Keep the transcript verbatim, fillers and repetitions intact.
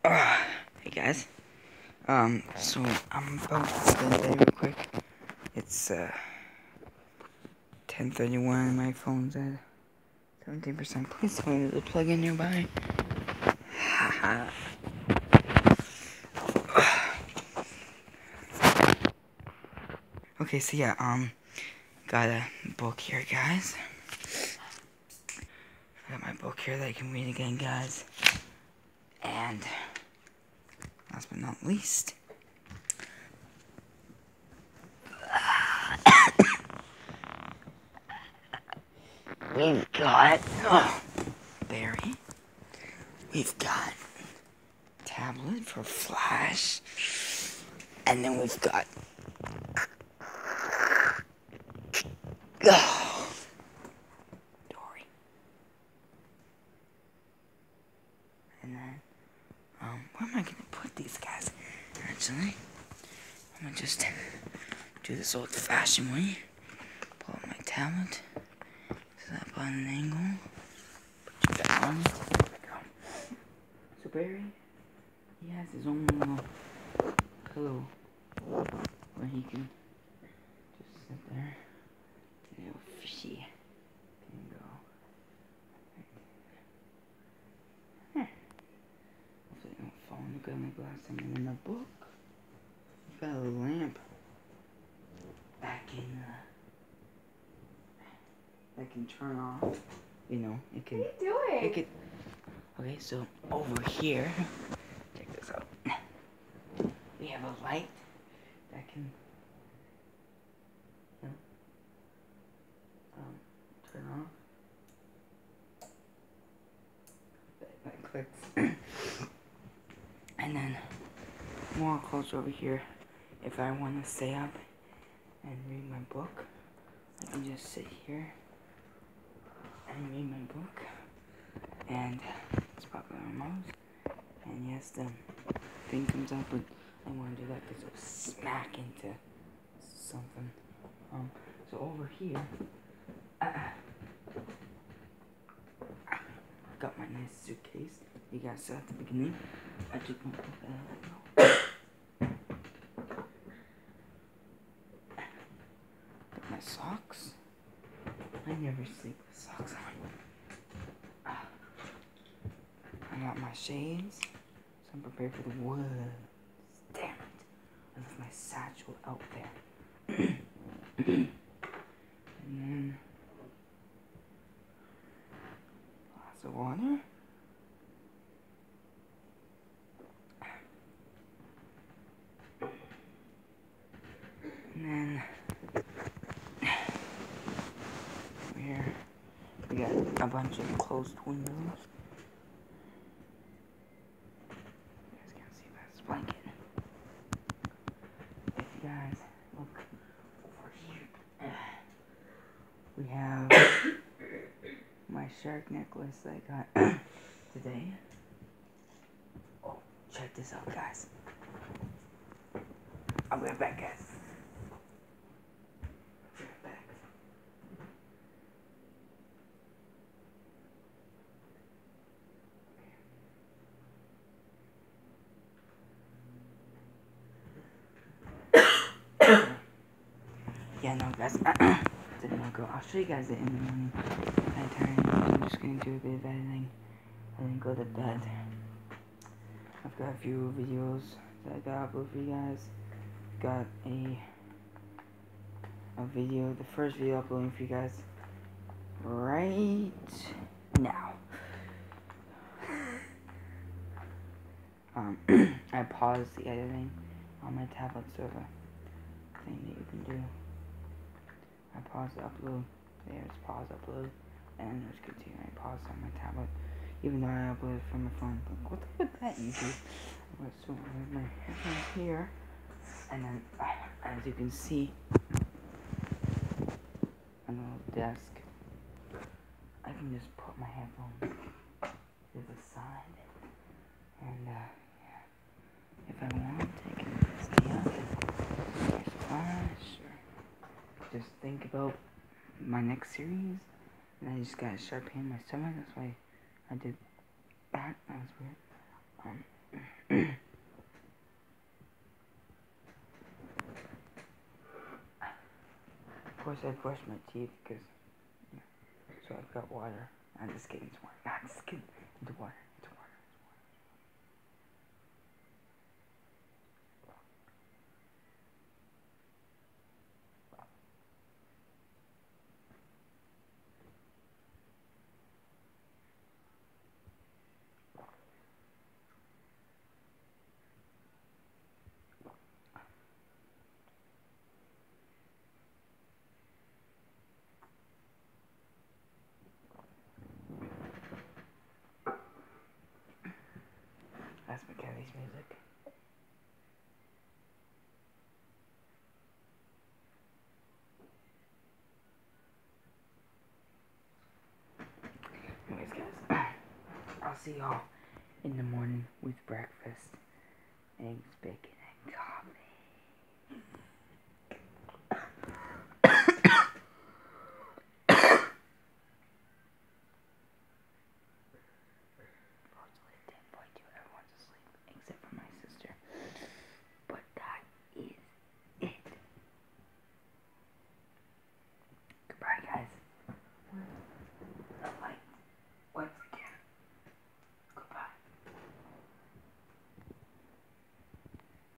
Uh, hey guys. Um, so I'm about to go to bed real quick. It's uh ten thirty-one. My phone's at seventeen percent. Please tell me to plug in nearby. Haha. Okay, so yeah, um, got a book here, guys. I got my book here that I can read again, guys. And last but not least, we've got oh, Barry. We've got tablet for Flash, and then we've got oh, Dory, and then um, where am I gonna put these guys? Actually, I'm gonna just do this old-fashioned way. Pull up my tablet, set up on an angle, put you back on. There we go. So Barry, he has his own little pillow where he can just sit there. And little fishy can go right there. Huh. Hopefully I don't fall in the gun like last time. And in the book, you've got a lamp back in uh, that can turn off. You know, it can. What are you doing? It can. Okay, so over here, check this out. We have a light that can, you know, um, turn off. That, that clicks. And then more closer over here. If I want to stay up and read my book, I can just sit here and read my book. And it's probably my mouse. And yes, the thing comes up, but I want to do that because it'll smack into something. Um, so over here, uh, I got my nice suitcase. You guys saw at the beginning. I took my book out. Got my socks. I never sleep with socks on. Uh, I got my shades, so I'm prepared for the woods. Damn it. I left my satchel out there. And then glass of water. And then over here we got a bunch of closed windows. You guys can't see that. It's blanket. If you guys look over here, we have my shark necklace that I got today. Oh, check this out, guys. I'll be right back, guys. Be right back. Yeah, no, guys. Didn't want to go. I'll show you guys it in the morning. Nighttime. I'm just gonna do a bit of editing and then go to bed. I've got a few videos that I got upload for you guys. Got a a video, the first video uploading for you guys right now. Um, I paused the editing on my tablet server. Thing that you can do. I paused the upload. There's pause upload, and there's continue. I paused on my tablet, even though I uploaded from my phone. But what the fuck that you do? So I have my headphones here, and then as you can see on the little desk, I can just put my headphones to the side, and uh, yeah, if I want, I can stay up and Flash, or just think about my next series. And I just got a sharp pain in my stomach. That's why I did that. That was weird. Um. So I brushed my teeth because, yeah. So I've got water. I'm just kidding, it's water. Not just kidding. Into water. Into water. That's Mackenzie music. Anyways, guys, I'll see y'all in the morning with breakfast, eggs, bacon, and coffee.